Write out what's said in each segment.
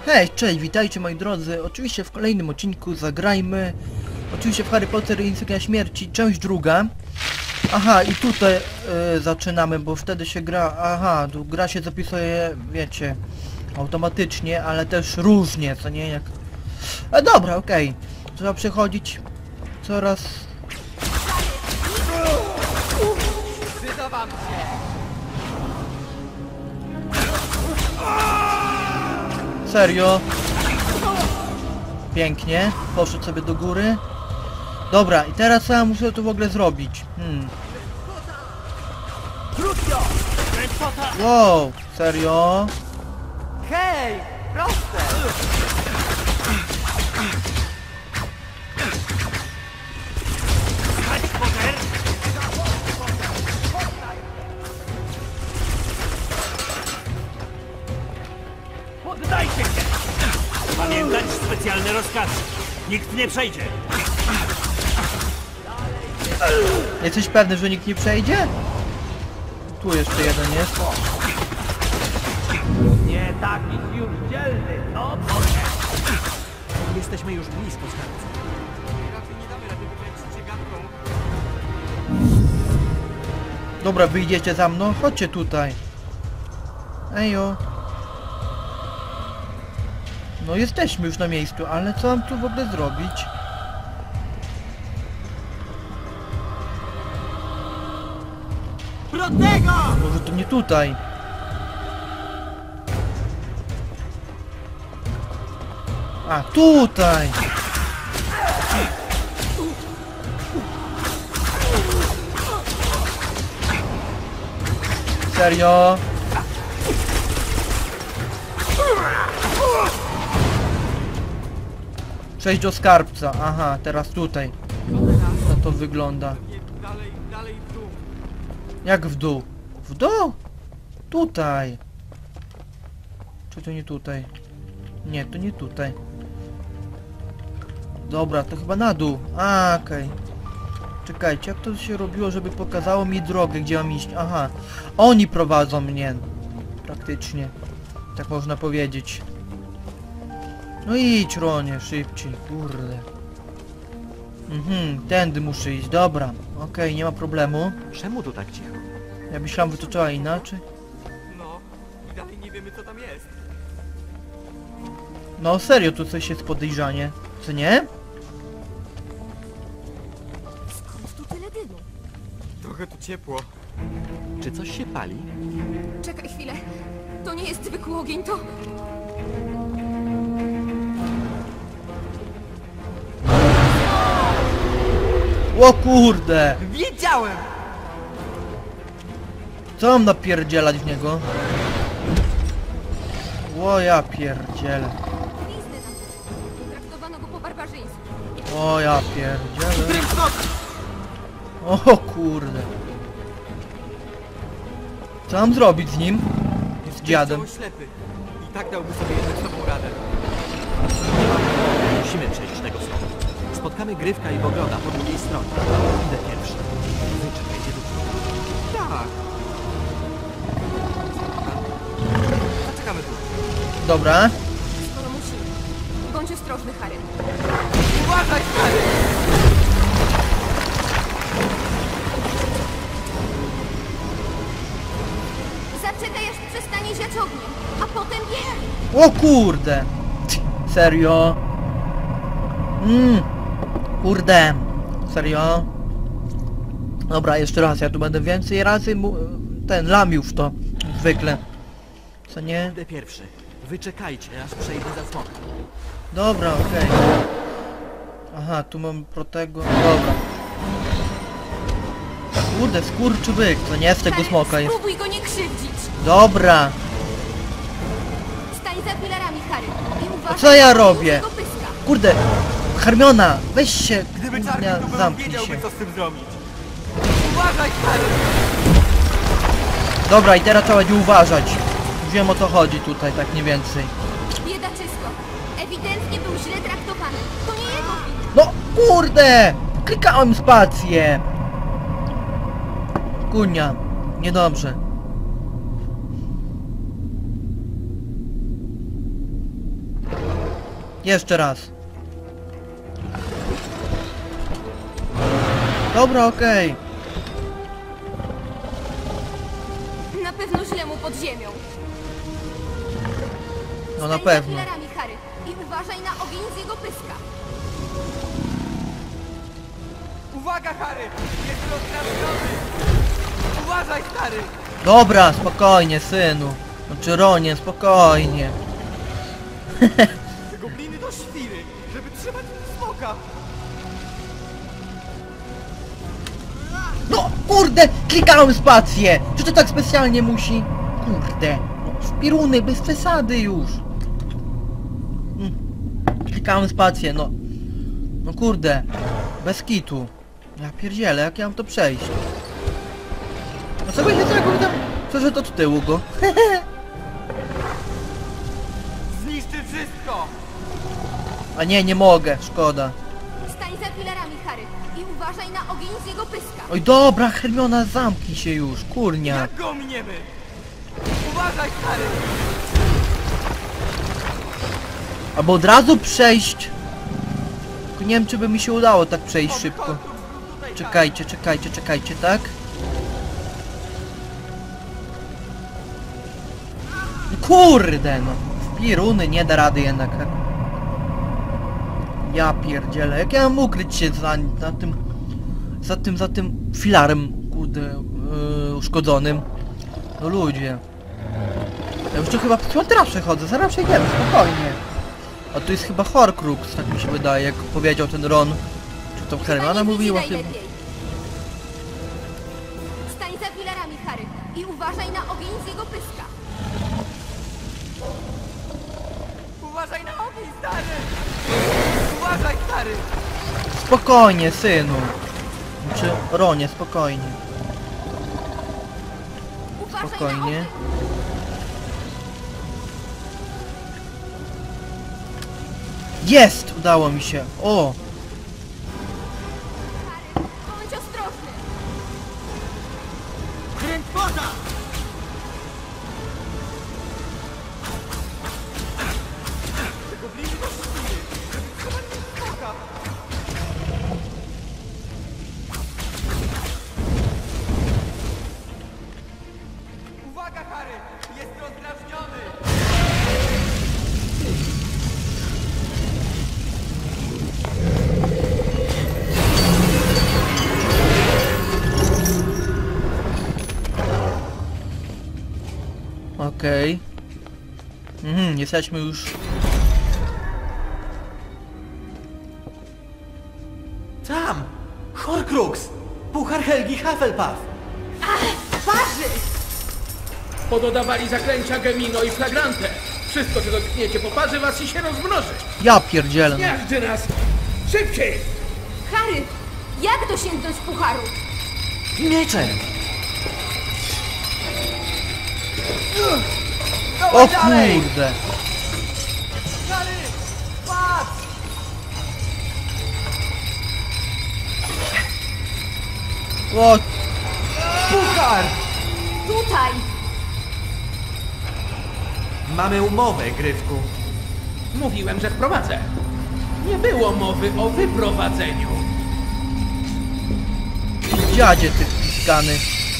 Hej, cześć, witajcie moi drodzy. Oczywiście w kolejnym odcinku zagrajmy. Oczywiście w Harry Potter i Insygnia Śmierci, część druga. Aha, i tutaj zaczynamy, bo wtedy się gra... Aha, tu gra się zapisuje, wiecie, automatycznie, ale też różnie, co nie, jak... dobra, okej. Trzeba przechodzić coraz... Zdecydowam się! Serio? Pięknie. Poszedł sobie do góry. Dobra, i teraz co ja muszę tu w ogóle zrobić? Wow, serio? Hej! Proste! Poddajcie się! Pamiętać specjalne rozkazy. Nikt nie przejdzie. Jesteś pewny, że nikt nie przejdzie? Tu jeszcze jeden jest. Nie taki już dzielny, no Jesteśmy już blisko skarbca. Raczej nie damy rady wykręcić się gadką. Dobra, wyjdziecie za mną? Chodźcie tutaj. Ejo. No jesteśmy już na miejscu, ale co mam tu w ogóle zrobić? Protego! Może to nie tutaj. A, tutaj! Serio? Przejść do skarbca. Aha, teraz tutaj. No to wygląda. Dalej w dół. Jak w dół? W dół? Tutaj. Czy to nie tutaj? Nie, to nie tutaj. Dobra, to chyba na dół. A, okej. Czekajcie, jak to się robiło, żeby pokazało mi drogę, gdzie mam iść? Aha. Oni prowadzą mnie. Praktycznie. Tak można powiedzieć. No idź, Ronie, szybciej. Kurde. Tędy muszę iść. Dobra. Okej, nie ma problemu. Czemu tu tak cicho? Ja myślałem, że to trzeba inaczej. No, i dalej nie wiemy co tam jest. No serio, tu coś jest podejrzanie. Co nie? Skąd tu tyle dymu? Trochę tu ciepło. Czy coś się pali? Czekaj chwilę. To nie jest zwykły ogień, to... O kurde! Wiedziałem! Co mam napierdzielać w niego? O ja pierdzielę. Glizny tam. Traktowano go po barbarzyńsku. O ja pierdzielę. Drybnot! O kurde. Co mam zrobić z nim? Z dziadem. Cały ślepy. I tak dałby sobie jednak sobą radę. Musimy przejść tego słowa. Spotkamy Gryfka i Bogroda po drugiej stronie. Idę pierwszy. Wy czekajcie tu. Tak. Zaczekamy tu. Dobra. Skoro musimy. Bądź ostrożny, Harry. Uważaj, Harry! Zaczekaj, aż przestanie ziać ogniem, a potem biegaj. O kurde. Serio? Kurde. Serio? Dobra, jeszcze raz. Ja tu będę więcej razy lamił w to. Zwykle. Co nie? Idę pierwszy. Wy czekajcie, aż przejdę za smoka. Dobra, okej. Aha, tu mam protego. Dobra. Kurde, skurczybyk, to nie z tego Harry, smoka jest. spróbuj go nie krzywdzić. Dobra. Stań za filarami, Harry. I uważaj, co ja na robię? tego pyska. Kurde, Hermiona, weź się, Gdyby kurnia, Czarny tu był, zamknij wiedziałby się. co z tym zrobić. Uważaj, Harry! Dobra, i teraz trzeba będzie uważać. Już wiem, o co chodzi tutaj, tak mniej więcej. Biedaczysko. Ewidentnie był źle traktowany. To nie jego wina. No, kurde! Klikałem spację. Kunia, niedobrze. Jeszcze raz. Dobra, okej. Na pewno źle mu pod ziemią. No na Stań pewno. za filarami, Harry, i uważaj na ogień z jego pyska. Uwaga, Harry! Jest rozdrażniony! Uważaj, stary! Dobra, spokojnie, synu. Znaczy Ronie, spokojnie. Te gobliny to świry, żeby trzymać smoka! No, kurde, klikałem spację. Czy to tak specjalnie musi? Kurde. No, szpiruny, bez przesady już. Klikałem spację, no. No kurde. Bez kitu. Ja pierdzielę, jak ja mam to przejść? No sobie się tak tam... Przeszedł od tyłu go. Zniszczy wszystko! A nie, nie mogę, szkoda. Stań za filarami, Harry, i uważaj na ogień z jego pyska. Oj dobra, Hermiona, zamknij się już, kurnia. Jak go miniemy? Uważaj, stary! Albo od razu przejść. Tylko nie wiem, czy by mi się udało tak przejść szybko. Tutaj, Czekajcie, czekajcie, czekajcie, tak? Kurde no! Piruny nie da rady jednak. Ja pierdzielę, jak ja mam ukryć się za tym filarem, kurde, uszkodzonym. No ludzie. Ja już tu chyba teraz przechodzę, zaraz przejdziemy, spokojnie. A tu jest chyba Horcrux, tak mi się wydaje, jak powiedział ten Ron. Czy to Hermiona Chyba nie mówiła widzi chyba? najlepiej. Stań za filarami, Harry, i uważaj na ogień z jego pyska. Uważaj na ogień, stary! Uważaj, stary! Spokojnie, synu. Znaczy, Ronie, spokojnie. Uważaj na Spokojnie. ogień. Jest! Udało mi się. O! Harry, bądź ostrożny. Kręg poza! Te gobliny to świry, żeby trzymać smoka! Uwaga, Harry! Jest rozdrażniony! Okej. Jesteśmy już... Tam! Horcrux! Puchar Helgi Hufflepuff! Pododawali zaklęcia Gemino i Flagrante. Wszystko, czego tkniecie, poparzy was i się rozmnoży. Ja pierdzielę. No. Miażdży nas! Szybciej! Harry, jak dosięgnąć pucharu? Mieczem! O kurde! Harry! Patrz! O, Puchar! Tutaj! Mamy umowę, Gryfku. Mówiłem, że wprowadzę. Nie było mowy o wyprowadzeniu. dziadzie ty wpiskany.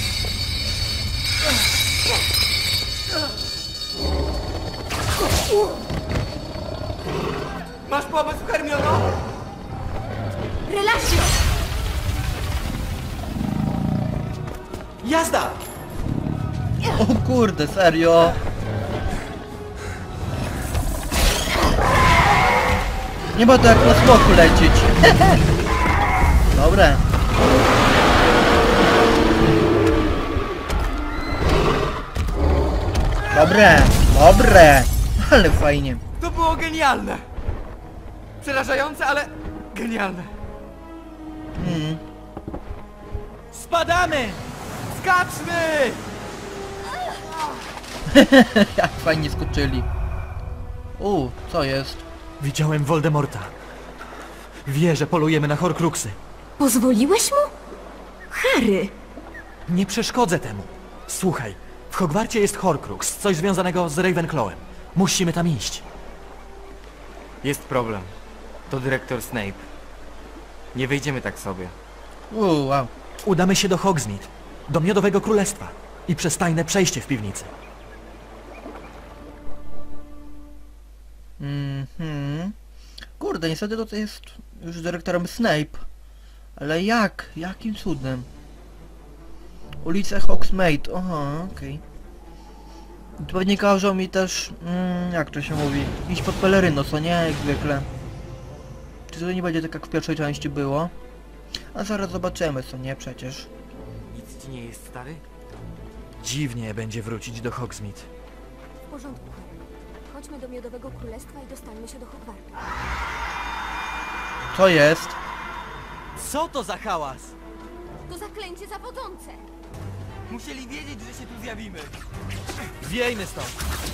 Masz pomysł, Hermiono? Relasio! Jazda! O kurde, serio? Nie ma to jak na smoku lecieć. Dobre. Dobre, dobre. Ale fajnie. To było genialne! Przerażające, ale genialne. Spadamy! Skaczmy! Jak fajnie skoczyli. Co jest? Widziałem Voldemorta. Wie, że polujemy na Horcruxy. Pozwoliłeś mu? Harry! Nie przeszkodzę temu. Słuchaj, w Hogwarcie jest Horcrux, coś związanego z Ravenclawem. Musimy tam iść. Jest problem. To dyrektor Snape. Nie wyjdziemy tak sobie. Wow. Udamy się do Hogsmeade, do Miodowego Królestwa i przez tajne przejście w piwnicy. Kurde, niestety to jest już dyrektorem Snape. Ale jak? Jakim cudem? Ulica Hogsmeade. Aha, okej. To pewnie każą mi też... jak to się mówi? Iść pod peleryno, co nie? Jak zwykle. Czy to nie będzie tak jak w pierwszej części było? A zaraz zobaczymy, co nie przecież. Nic ci nie jest, stary? Dziwnie będzie wrócić do Hogsmeade. W porządku, Harry. Chodźmy do Miodowego Królestwa i dostańmy się do Hogwartu. Co jest? Co to za hałas? To zaklęcie zawodzące! Musieli wiedzieć, że się tu zjawimy. Wiejmy stąd!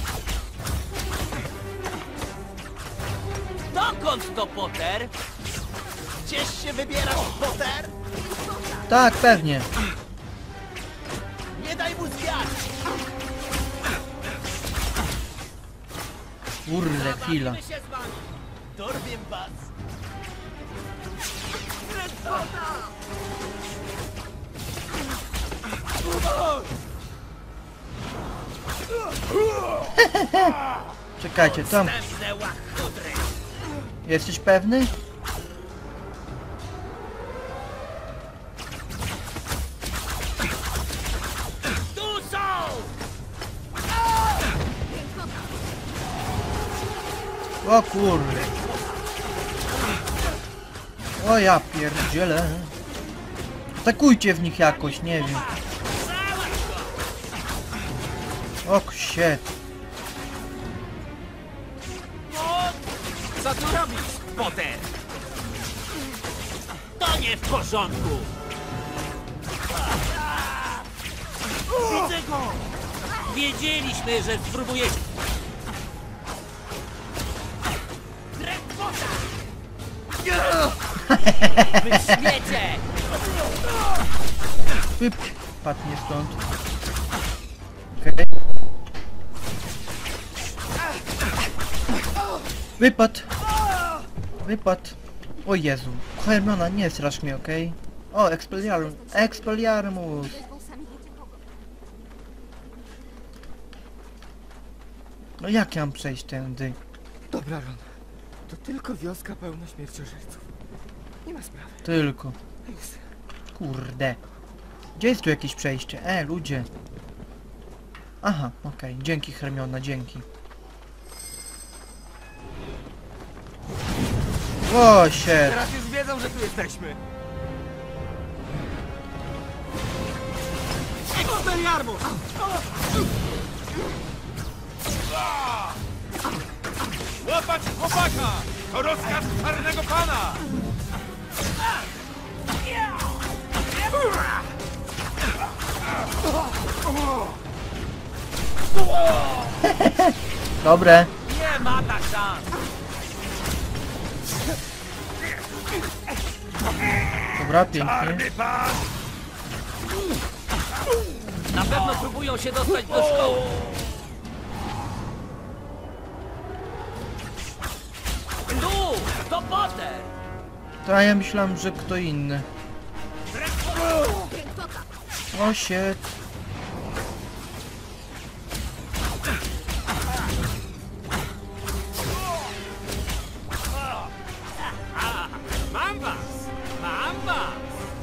Dokąd to, Potter? Gdzieś się wybierasz, Potter? Tak, pewnie. Nie daj mu zwiać! Kurde, chwila. się z wami! Dorwiem was! Czekajcie, tam. Następne łachudry! Jesteś pewny? Tu są! O kurde. O ja pierdzielę. Atakujcie w nich jakoś, nie wiem. O shit. Co tu robisz, Potter? To nie w porządku! Widzę go! Wiedzieliśmy, że spróbujecie... Drepota! Wy śmiecie! Wypadł mnie stąd. Okej. Wypadł. Wypadł. O Jezu. Hermiona, nie strasz mnie, okej? O, Expelliarmus. Expelliarmus. Wezwą sami wiecie kogo. No jak ja mam przejść tędy? Dobra, Ron. To tylko wioska pełna śmierciożerców. Nie ma sprawy. Tylko. Kurde. Gdzie jest tu jakieś przejście? Ludzie. Aha, okej. Dzięki Hermiona, dzięki. O, shit. Teraz już wiedzą, że tu jesteśmy. Expelliarmus! Łapać chłopaka! To rozkaz czarnego pana! Dobre. Nie ma tak szans! Dobra, pięknie. Na pewno próbują się dostać do szkoły! Tu! To Potter! To ja myślałem, że kto inny. O shit. Mam was! Mam was!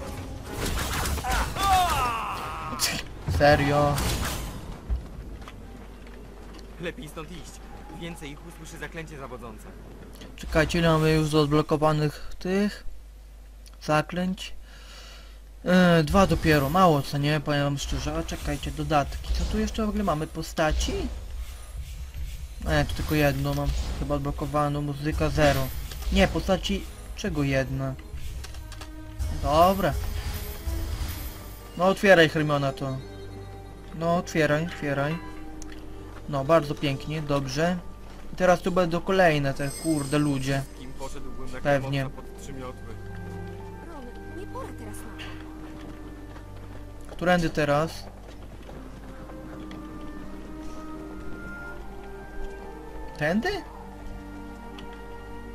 Serio. Lepiej stąd iść. Więcej ich usłyszy zaklęcie zawodzące. Czekajcie, ile mamy już do odblokowanych tych zaklęć? 2 dopiero, mało co nie, powiem wam szczerze, a czekajcie, dodatki. Co tu jeszcze w ogóle mamy? Postaci? Tu tylko jedno mam chyba odblokowaną, muzyka 0. Nie, postaci czego jedna? Dobra. No otwieraj Hermiona to. No otwieraj, otwieraj. No bardzo pięknie, dobrze. I teraz tu będą kolejne te kurde ludzie. Kim poszedłbym na Pewnie. kierowca pod 3 miotły. Ron, nie pora teraz na to. Którędy teraz? Tędy?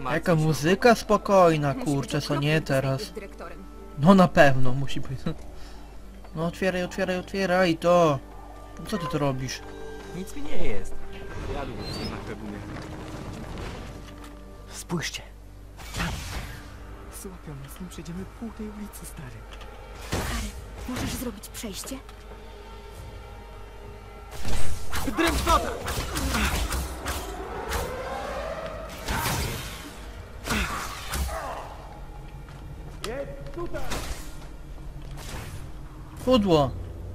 Jaka muzyka spokojna, kurczę, co nie teraz. Z dyrektorem. No na pewno musi być. No otwieraj, otwieraj, otwieraj to. No co ty to robisz? Nic mi nie jest. Jadłem z na krebunie. Spójrzcie. Tam. Złapią nas, nim przejdziemy pół tej ulicy, stary. Harry, możesz zrobić przejście? Drętwota! Pudło.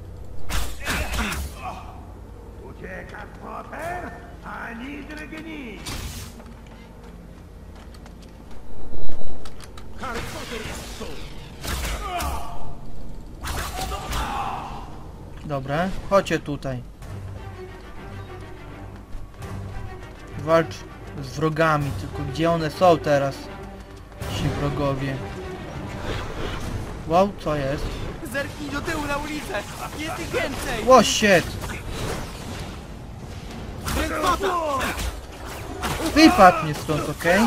Uciekasz, Potter? Ani drgni! Harry Potter jest tu! Dobra, chodźcie tutaj. Walcz z wrogami, tylko gdzie one są teraz? Ci wrogowie. Wow, co jest? Zerknij do tyłu na ulicę! Jest ich więcej! Ło, shit! Drętwota! Wypadł mnie stąd, okej?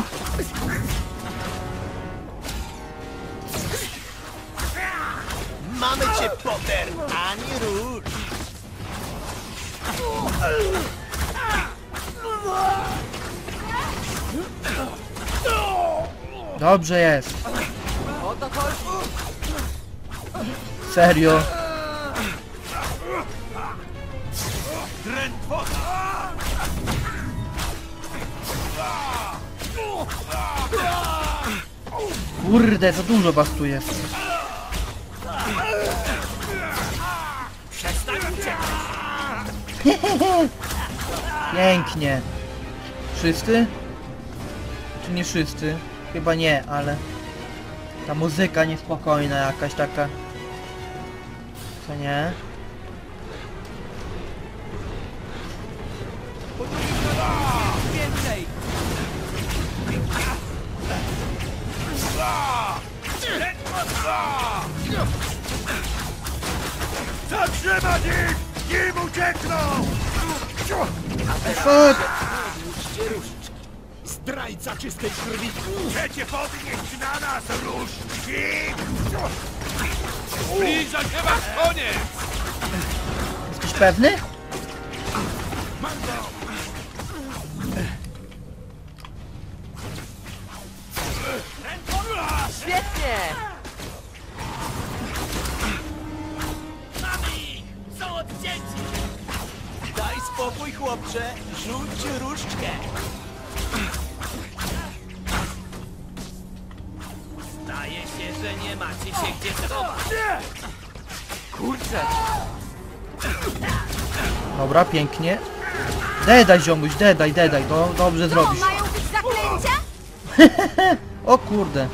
Mamy cię, Potter! Ani rusz! Dobrze jest. O to chodzi! Serio. Kurde, za dużo was tu jest. Przestań uciekać! Pięknie. Wszyscy? Czy nie wszyscy? Chyba nie, ale... Ta muzyka niespokojna jakaś taka. Co nie? Więcej! Zatrzymać ich! Nim uciekną! Fuck! Zdrajca czystej krwi! Chcecie podnieść na nas różdżki? Zbliża się wasz koniec! Jesteś pewny? Świetnie! Są odcięci! Daj spokój, chłopcze! Rzuć różdżkę! Zdaje się, że nie macie się gdzie schować! Kurczę! Dobra, pięknie. Dedaj, ziomuś, dedaj, dedaj. To dobrze To zrobisz. mają być zaklęcia? O kurde.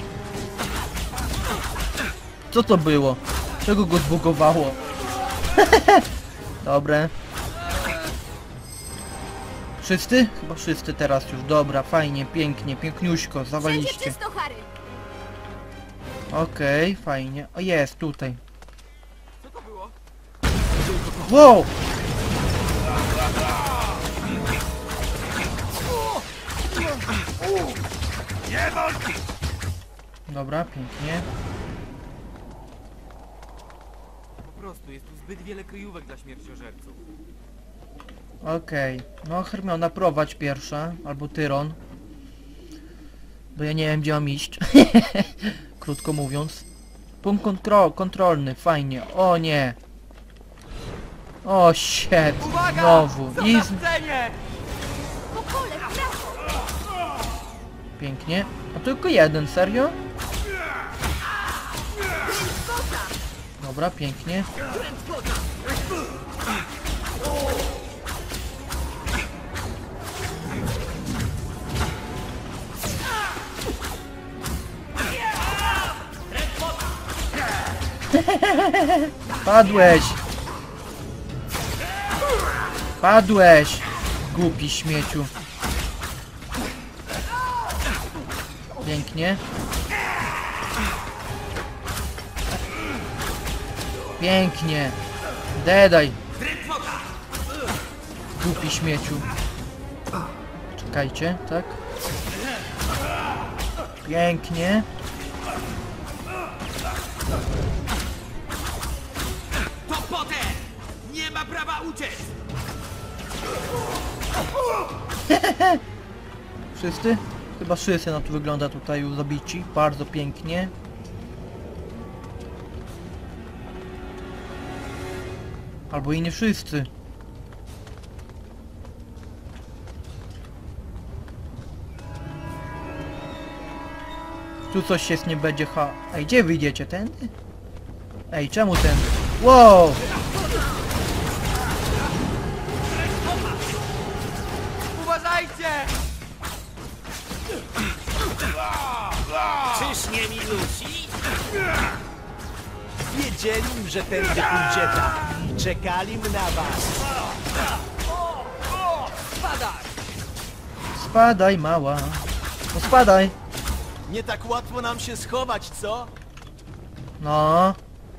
Co to było? Czego go zbugowało? Dobre. Wszyscy? Chyba wszyscy teraz już. Dobra, fajnie, pięknie, piękniuśko, Wszędzie zawaliście. czysto, Harry. Okej, fajnie. O, jest, tutaj. Co to było? Wow! Nie wolno! Dobra, pięknie. Po prostu jest tu zbyt wiele kryjówek dla śmierciożerców. Okej. No, Hermiona, prowadź pierwsza. Albo Tyron. Bo ja nie wiem, gdzie mam iść. Krótko mówiąc. Punkt kontrolny, fajnie. O nie. O shit. Uwaga! Znowu. Są I na scenie! Po kole, w prawo. pięknie. A tylko jeden, serio? Dobra, pięknie. Padłeś! Padłeś! Głupi śmieciu. Pięknie. Pięknie. Dedaj. Głupi śmieciu. Czekajcie, tak? Pięknie. To Potter! Nie ma prawa uciec! Wszyscy? Chyba wszyscy na to wygląda tutaj już zabici. Bardzo pięknie. Albo i nie wszyscy. Tu coś się nie będzie Ej, gdzie wyjdziecie? Tędy? Ej, czemu tędy? Wow! Uważajcie! Czyż nie milusi? Wiedzieli, że tędy pójdziecie i czekali na was. Spadaj, mała. No spadaj. Nie tak łatwo nam się schować, co? No.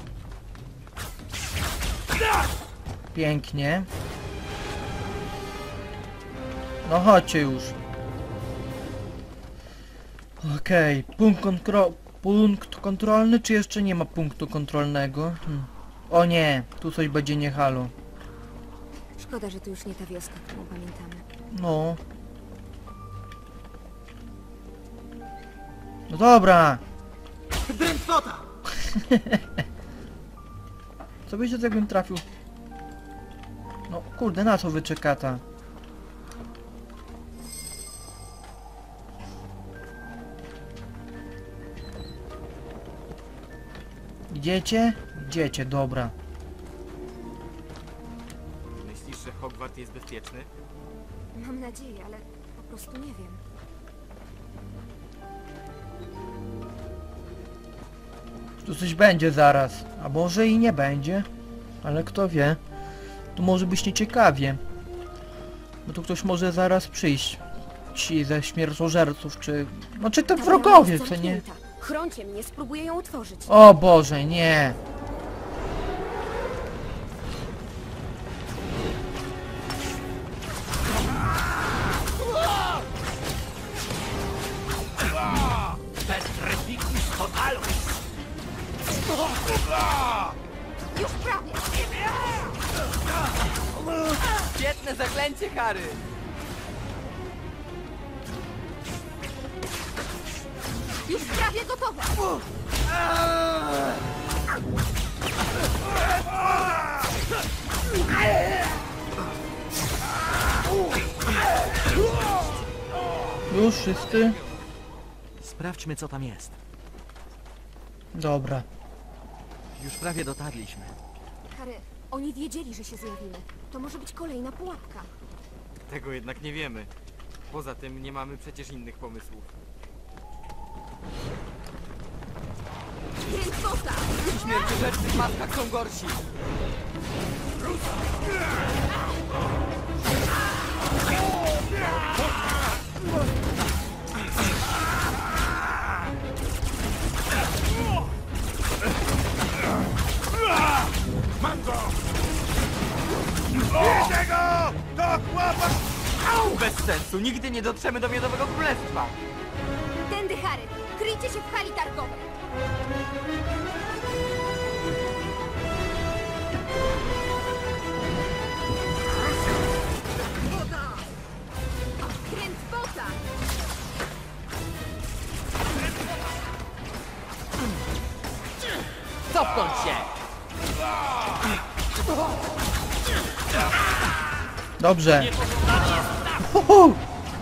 Pięknie. No chodźcie już. Okej, punkt kontrolny, czy jeszcze nie ma punktu kontrolnego? O nie, tu coś będzie nie halo. Szkoda, że to już nie ta wioska, którą pamiętamy. No. No dobra. Drętwota! Co byście jakbym trafił? No kurde, na co wyczekata? Idziecie? Idziecie, dobra. Myślisz, że Hogwart jest bezpieczny? Mam nadzieję, ale po prostu nie wiem. Tu coś będzie zaraz, a może i nie będzie, ale kto wie. Tu może być nieciekawie. Bo tu ktoś może zaraz przyjść. Ci ze śmiertożerców, czy... No czy to Ta wrogowie, brama co jest nie? zamknięta. Chrońcie mnie, spróbuję ją otworzyć. O Boże, nie! Petrificus totalus! Już prawie! Świetne zaklęcie, Harry! Już prawie gotowe! Już wszyscy? Sprawdźmy, co tam jest. Dobra. Już prawie dotarliśmy. Harry, oni wiedzieli, że się zjawimy. To może być kolejna pułapka. Tego jednak nie wiemy. Poza tym nie mamy przecież innych pomysłów. Drętwota! Śmierciożercy w maskach są gorsi! Bez sensu, nigdy nie dotrzemy do Miodowego Królestwa! Tędy, Harry! Kryjcie się w hali targowej! Drętwota! Cofnąć się! Dobrze. Uhu.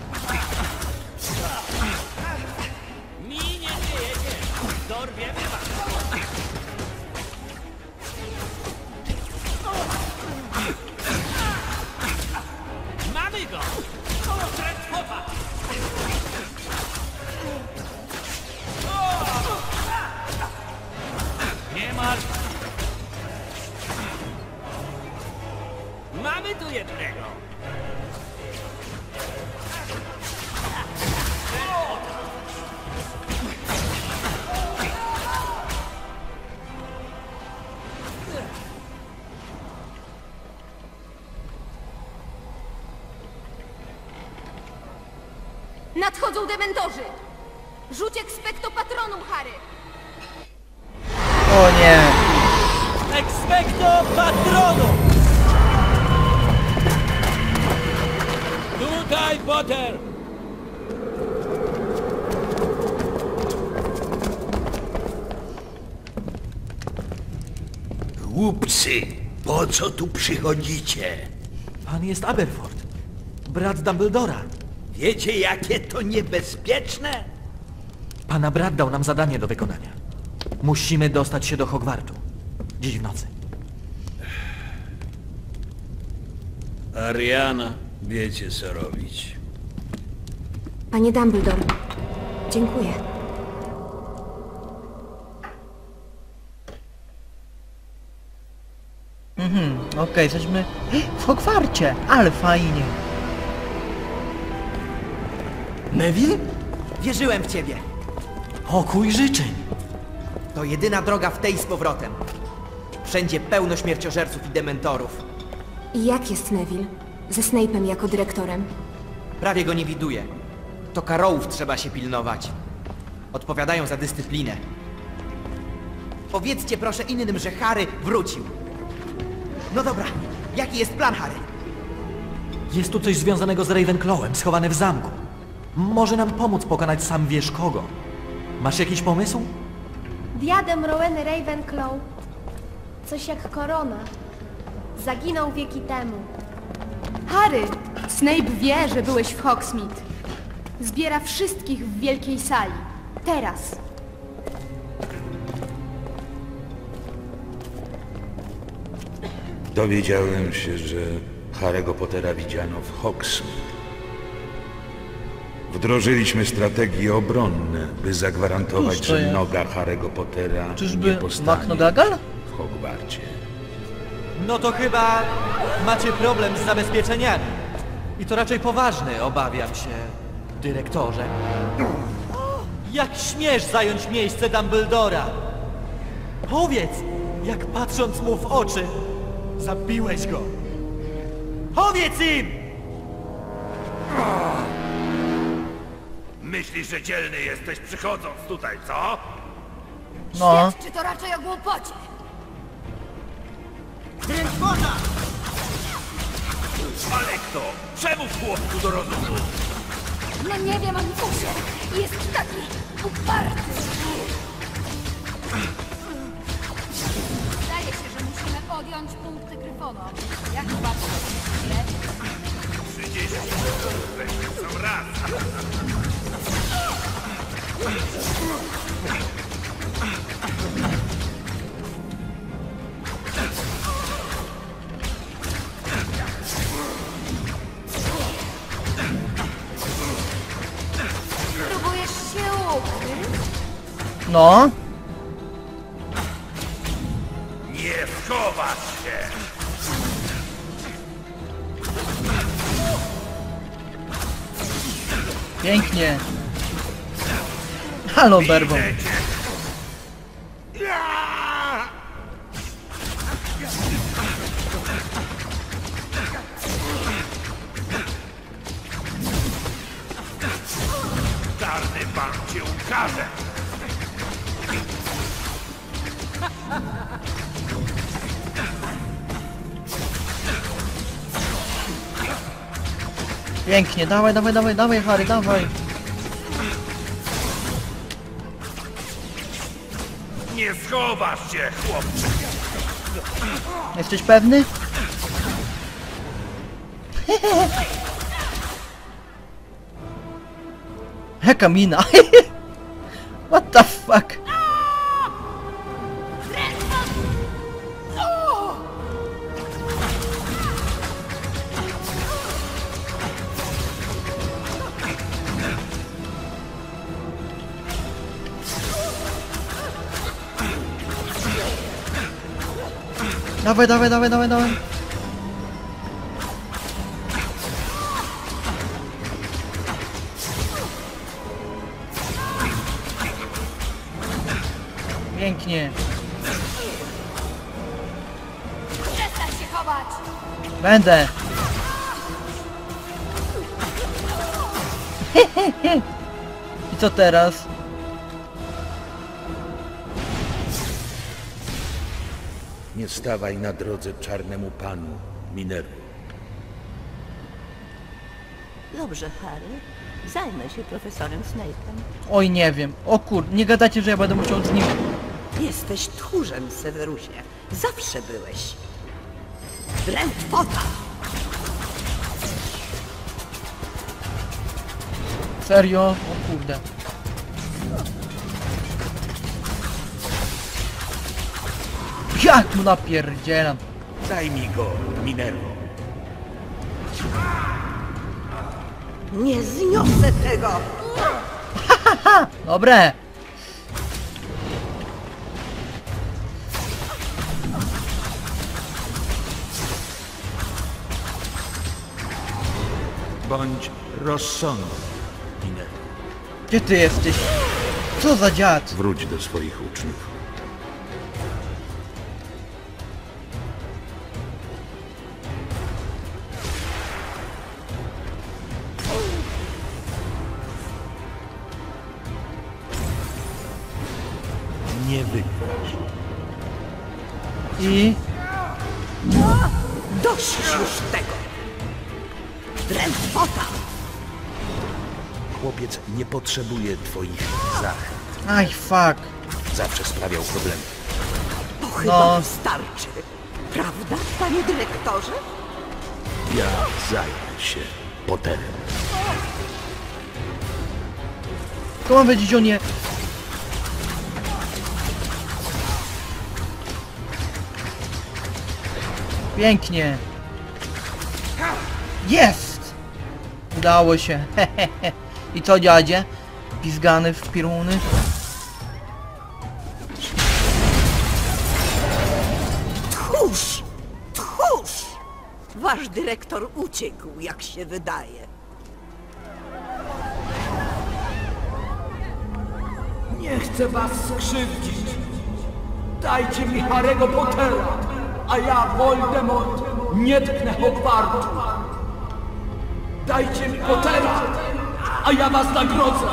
Mi nie dzieje! Dorwiemy was! Mamy go! Drętwota! Nie martw! Mamy tu jednego! Nadchodzą dementorzy! Rzuć Expecto Patronum, Harry! O nie! Expecto Patronum! Tutaj, Potter! Głupcy, po co tu przychodzicie? Pan jest Aberford, brat Dumbledora. Wiecie, jakie to niebezpieczne? Pana brat dał nam zadanie do wykonania. Musimy dostać się do Hogwartu. Dziś w nocy. Ariana, wiecie co robić. Panie Dumbledore, dziękuję. Okej, jesteśmy w Hogwarcie, ale fajnie. Neville? Wierzyłem w ciebie. Pokój życzeń. To jedyna droga w tej z powrotem. Wszędzie pełno śmierciożerców i dementorów. I jak jest Neville? Ze Snape'em jako dyrektorem? Prawie go nie widuję. To Karolów trzeba się pilnować. Odpowiadają za dyscyplinę. Powiedzcie proszę innym, że Harry wrócił. No dobra, jaki jest plan, Harry? Jest tu coś związanego z Ravenclawem, schowane w zamku. Może nam pomóc pokonać sam wiesz kogo. Masz jakiś pomysł? Diadem Roweny Ravenclaw. Coś jak korona. Zaginął wieki temu. Harry! Snape wie, że byłeś w Hogsmeade. Zbiera wszystkich w wielkiej sali. Teraz. Dowiedziałem się, że Harry'ego Pottera widziano w Hogsmeade. Wdrożyliśmy strategie obronne, by zagwarantować, Cóż to że jest? noga Harry'ego Pottera nie Czyżby postanie McGonagall? w Hogwarcie. No to chyba macie problem z zabezpieczeniami. I to raczej poważny, obawiam się, dyrektorze. Jak śmiesz zająć miejsce Dumbledora? Powiedz, jak patrząc mu w oczy, zabiłeś go. Powiedz im! Myślisz, że dzielny jesteś przychodząc tutaj, co? No, Czy to raczej o głupocie? Ale kto? Przemów chłopcu do rozumu! No nie wiem, Anfusie. Jest taki uparty. Zdaje się, że musimy podjąć punkty Gryfona. Jak bardzo źle. 30 sekund, sam raz! Próbujesz się ukryć? no. Nie schowasz się! Pięknie. Halo, Berbon. Widzę cię. Czarny pan cię ukaże! Pięknie, dawaj, dawaj, dawaj, dawaj, Harry, dawaj. Nie schowasz się, chłopcze! Jesteś pewny? Jaka mina? What the fuck? Dawaj, dawaj, dawaj, dawaj, dawaj. Pięknie. Przestań się chować! Będę. I co teraz? Nie stawaj na drodze czarnemu panu, Minervo. Dobrze, Harry. Zajmę się profesorem Snape'em. Oj, nie wiem. O kur... Nie gadacie, że ja będę musiał z nim... Jesteś tchórzem, Severusie. Zawsze byłeś. Drętwota! Serio? O kurde. Jak mu napierdzielam. Daj mi go, Minervo. Nie zniosę tego! Dobre. Bądź rozsądny, Minervo. Gdzie ty jesteś? Co za dziad? Wróć do swoich uczniów. Nie wygrasz. I... Dość już tego! Drętwota! Chłopiec nie potrzebuje twoich zachęt. Aj, fuck. Zawsze sprawiał problemy. To chyba wystarczy. Prawda, panie dyrektorze? Ja zajmę się Potterem. To mam wiedzieć, on nie... Pięknie. Jest! Udało się. I co, dziadzie? Pizgany w piruny? Tchórz! Tchórz! Wasz dyrektor uciekł, jak się wydaje. Nie chcę was skrzywdzić. Dajcie mi Harry'ego Pottera, a ja, Voldemort, nie tknę Hogwartu. Dajcie mi Pottera, a ja was nagrodzę.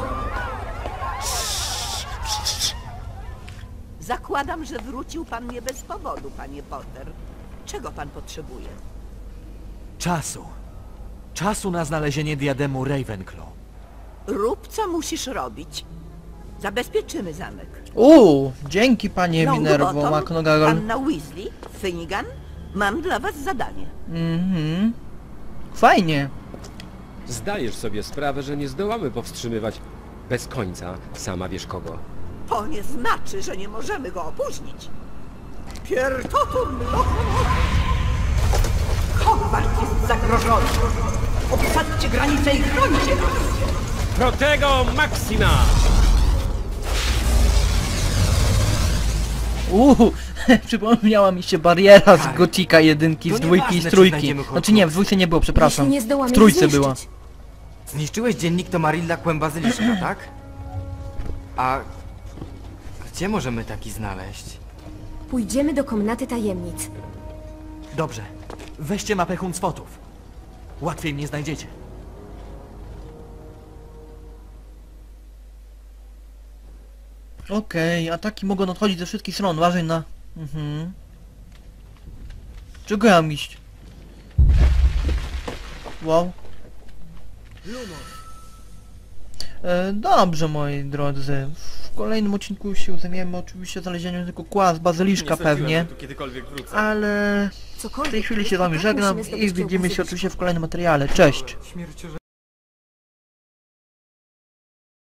Zakładam, że wrócił pan nie bez powodu, panie Potter. Czego pan potrzebuje? Czasu. Czasu na znalezienie diademu Ravenclaw. Rób, co musisz robić. Zabezpieczymy zamek. Dzięki panie Minervo, Longbottom, McGonagall. Panna Weasley, Finnegan, mam dla was zadanie. Fajnie. Zdajesz sobie sprawę, że nie zdołamy powstrzymywać bez końca sama wiesz kogo. To nie znaczy, że nie możemy go opóźnić. Piertotum Hogwart jest zagrożony. Obsadźcie granicę i chrońcie nas. Protego Maxima! Przypomniała mi się bariera z Gotika 1, z 2 i z 3. Znaczy nie, w 2 nie było, przepraszam. Jeśli nie zdołamy W 3 zniszczyć. była. Zniszczyłeś dziennik Tomarilla Kłem Bazyliszka, tak? A gdzie możemy taki znaleźć? Pójdziemy do komnaty tajemnic. Dobrze. Weźcie mapę Huncwotów. Łatwiej mnie znajdziecie. Okej, ataki mogą nadchodzić ze wszystkich stron, uważaj na... Czego ja mam iść? Wow. Dobrze, moi drodzy. W kolejnym odcinku się zajmiemy oczywiście znalezieniem tego kła z bazyliszka pewnie. Ale... W tej chwili się z wami żegnam i widzimy się oczywiście w kolejnym materiale. Cześć!